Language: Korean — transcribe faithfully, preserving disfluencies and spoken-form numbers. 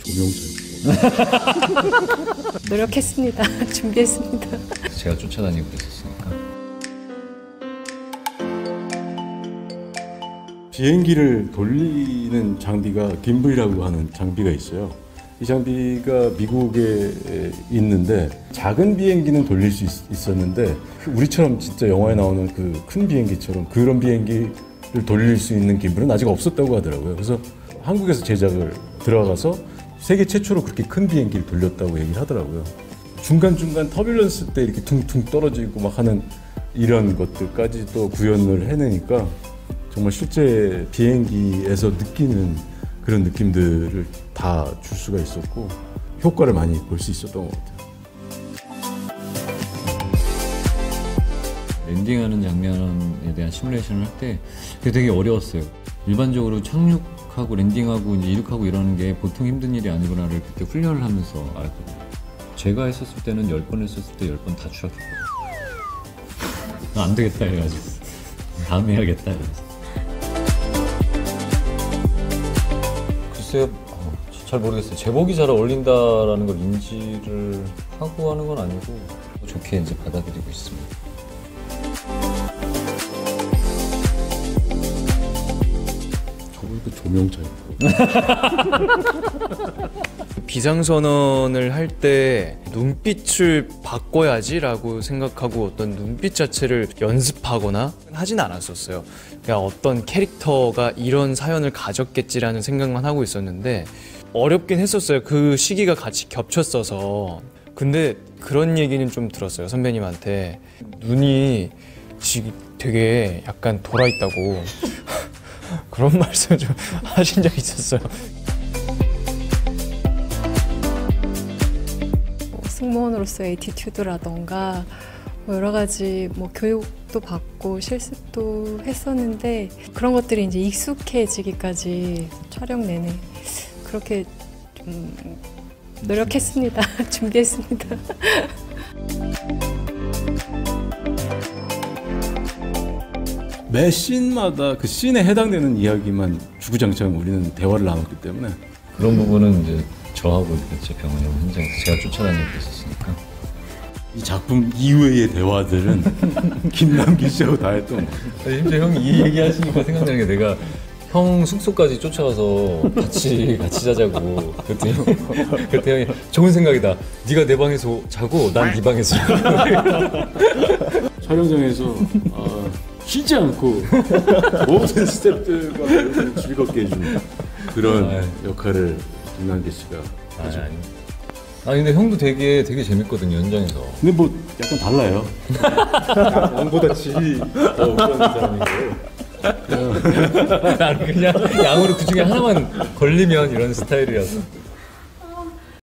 조명철. 노력했습니다. 준비했습니다. 제가 쫓아다니고 그랬었으니까. 비행기를 돌리는 장비가 김브이라고 하는 장비가 있어요. 이 장비가 미국에 있는데 작은 비행기는 돌릴 수 있, 있었는데 우리처럼 진짜 영화에 나오는 그 큰 비행기처럼 그런 비행기를 돌릴 수 있는 기물은 아직 없었다고 하더라고요. 그래서 한국에서 제작을 들어가서 세계 최초로 그렇게 큰 비행기를 돌렸다고 얘기를 하더라고요. 중간중간 터뷸런스 때 이렇게 퉁퉁 떨어지고 막 하는 이런 것들까지 또 구현을 해내니까 정말 실제 비행기에서 느끼는 그런 느낌들을 다 줄 수가 있었고 효과를 많이 볼 수 있었던 것 같아요. 랜딩하는 장면에 대한 시뮬레이션을 할 때 되게 어려웠어요. 일반적으로 착륙하고 랜딩하고 이제 이륙하고 이러는 게 보통 힘든 일이 아니구나를 그때 훈련을 하면서 알았거든요. 제가 했었을 때는 열 번 했었을 때 열 번 다 추락했거든요. 안 되겠다 이래가지고 다음에 해야겠다 이래서. 글쎄요, 잘 모르겠어요. 제복이 잘 어울린다라는 걸 인지를 하고 하는 건 아니고 좋게 이제 받아들이고 있습니다. 저번도 조명철. 비상선언을 할 때 눈빛을 바꿔야지라고 생각하고 어떤 눈빛 자체를 연습하거나 하진 않았었어요. 그냥 어떤 캐릭터가 이런 사연을 가졌겠지라는 생각만 하고 있었는데 어렵긴 했었어요. 그 시기가 같이 겹쳤어서. 근데 그런 얘기는 좀 들었어요, 선배님한테. 눈이 지금 되게 약간 돌아있다고 그런 말씀을 좀 하신 적이 있었어요. 승무원으로서의 에티튜드라던가 뭐 여러 가지 뭐 교육도 받고 실습도 했었는데 그런 것들이 이제 익숙해지기까지 촬영 내내 그렇게 좀 노력했습니다. 준비했습니다. 매 씬마다 그 씬에 해당되는 이야기만 주구장창 우리는 대화를 나눴기 때문에 그런 부분은 이제 저하고 제 병원 형 현장에서 제가 쫓아다니고 있었으니까. 이 작품 이외의 대화들은 김남길 씨하고 다 했던 거예요. 심지어 형이 이 얘기 하시니까 생각나는 게 내가 형 숙소까지 쫓아가서 같이 같이 자자고 그랬더니 형, 그랬더니 형이 좋은 생각이다. 네가 내 방에서 자고 난 네 방에서 자고. 촬영장에서 아, 쉬지 않고 모든 스태프들과 즐겁게 해주는 그런 아유. 역할을 김남길 씨가 아니, 아니. 아니 근데 형도 되게 되게 재밌거든요 현장에서. 근데 뭐 약간 달라요. 양보다 질이 더 우수한 사람이고 나는 그냥 양으로 그 중에 하나만 걸리면 이런 스타일이라서.